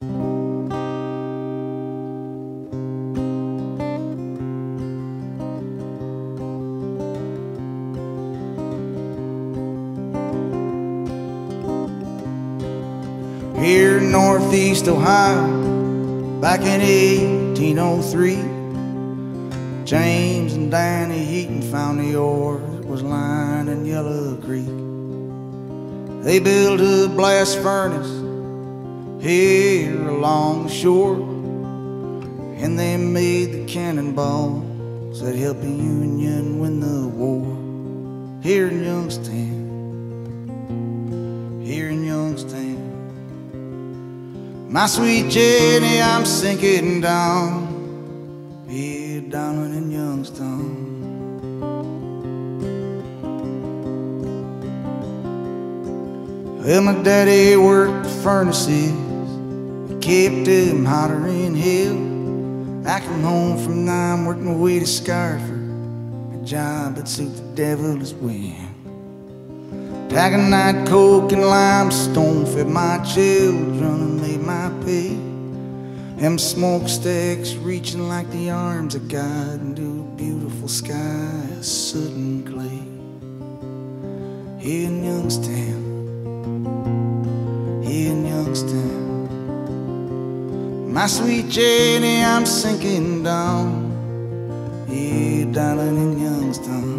Here in Northeast Ohio, back in 1803, James and Danny Heaton found the ore that was lying in Yellow Creek. They built a blast furnace here along the shore, and they made the cannonballs that helped the Union win the war. Here in Youngstown, here in Youngstown, my sweet Jenny, I'm sinking down here down in Youngstown. Well, my daddy worked the furnaces, he kept them hotter in hell. I come home from 9, working my way to Scarford, a job that suit the devil as well. Taconite, coke, and limestone fed my children and made my pay. Them smokestacks reaching like the arms of God into a beautiful sky of soot and clay. Here in Youngstown, here in Youngstown, my sweet Jenny, I'm sinking down here, darling, in Youngstown.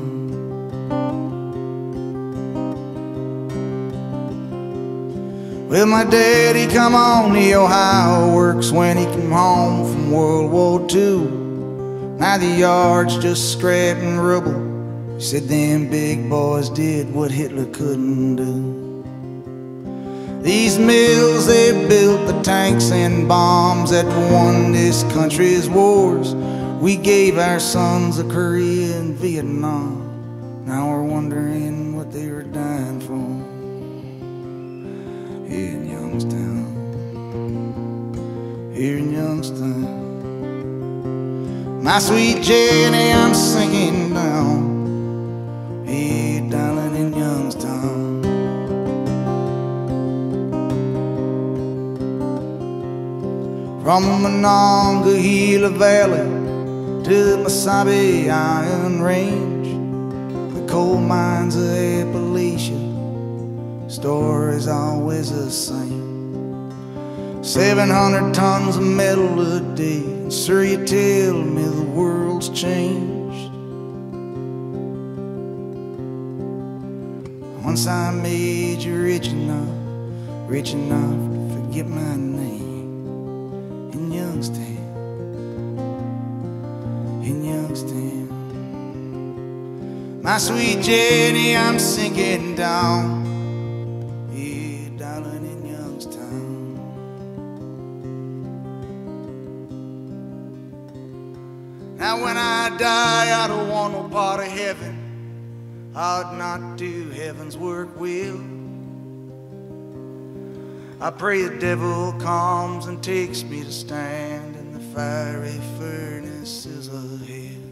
Well, my daddy come on the Ohio Works when he came home from World War II. Now the yard's just scrap and rubble. He said them big boys did what Hitler couldn't do. These mills, they built the tanks and bombs that won this country's wars. We gave our sons to Korea and Vietnam. Now we're wondering what they were dying for. Here in Youngstown, here in Youngstown, my sweet Jenny, I'm sinking down here, darling, in Youngstown. From the Monongahela Valley to the Mesabi Iron Range, the coal mines of Appalachia, story's always the same. 700 tons of metal a day, and sir, you tell me the world's changed. Once I made you rich enough to forget my name. In Youngstown, in Youngstown, my sweet Jenny, I'm sinking down. Now when I die, I don't want no part of heaven. I'd not do heaven's work will. I pray the devil comes and takes me to stand in the fiery furnaces of hell.